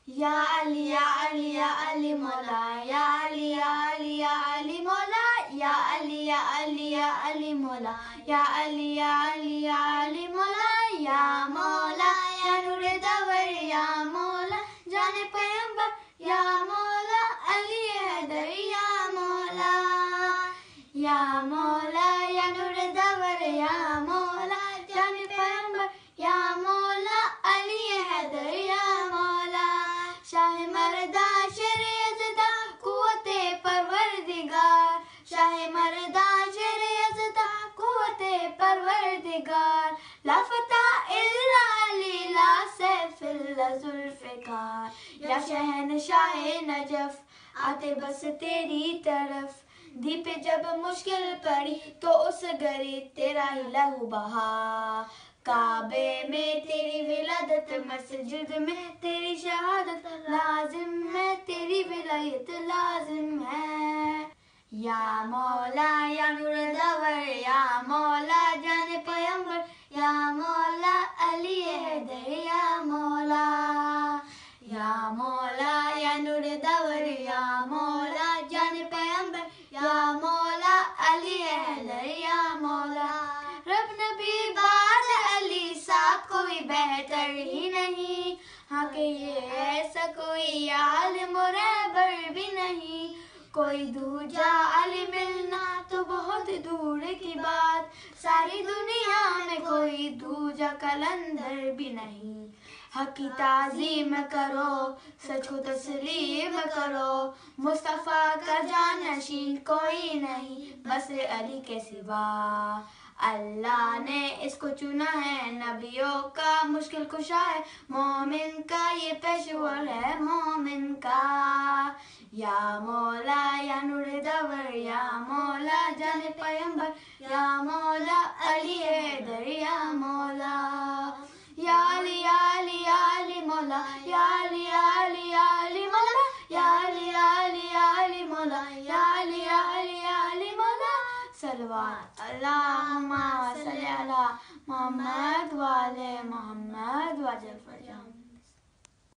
یا علی یا علی یا علی مولا، یا علی یا علی یا علی مولا، یا علی یا علی یا علی مولا، یا علی یا علی یا علی مولا، یا مولا یا نور دور، یا مولا جان پیغمبر، یا مولا علی حیدر، یا مولا، یا مولا یا نور دور، یا مولا جان پیغمبر، یا مولا علی حیدر، یا مولا شاہ مردہ شیر یزدہ قوت پروردگار، شاہ مردہ شیر یزدہ قوت پروردگار، لا فتح الا علی، لا سیف الا ذوالفقار، یا شہنشاہ نجف آتے بس تیری طرف، دی پہ جب مشکل پڑی تو اس گری تیرا ہی لہو بہا، کعبے میں تیری ولادت، مسجد میں تیری شہادت لازم ہے، تیری ولایت لازم ہے، یا مولا یا نور دور، یا مولا جان پیغمبر، یا مولا علی حیدر، یا مولا، یا مولا یا نور دور، یا مولا جان پیغمبر، یا مولا علی حیدر، یا مولا رب نبی بعد علی ساتھ کوئی بہتر ہی نہیں، ہاں کہ یہ ایسا کوئی عالم و رہبر بھی نہیں، کوئی دوجا علی ملنا تو بہت دور کی بات، ساری دنیا میں کوئی دوجا کلندر بھی نہیں، حق کی تعظیم کرو، سچ کو تسلیم کرو، مصطفیٰ کا جانشین کوئی نہیں بس علی کے سوا، اللہ نے اس کو چنا ہے، نبیوں کا مشکل کشا ہے، مومن کا یہ پیشور ہے مومن کا، یا مولا یا نور دور، یا مولا جان پیغمبر، یا مولا علی حیدر، یا مولا، یا علی یا علی یا علی مولا، یا علی یا علی یا علی مولا، یا علی یا علی یا علی مولا، یا علی یا علی یا علی مولا، صلوات اللہم صلی علی محمد وآل محمد وعجل فرجہم۔